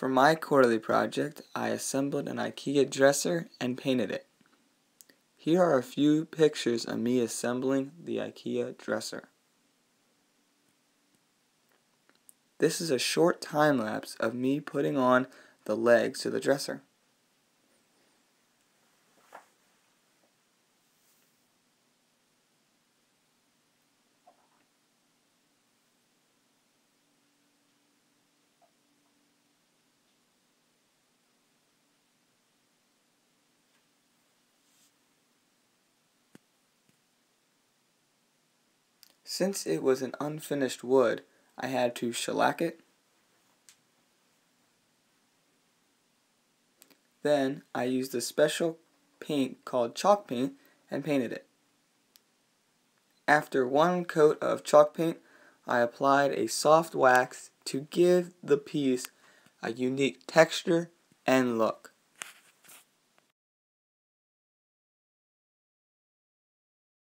For my quarterly project, I assembled an IKEA dresser and painted it. Here are a few pictures of me assembling the IKEA dresser. This is a short time lapse of me putting on the legs to the dresser. Since it was an unfinished wood, I had to shellac it. Then I used a special paint called chalk paint and painted it. After one coat of chalk paint, I applied a soft wax to give the piece a unique texture and look.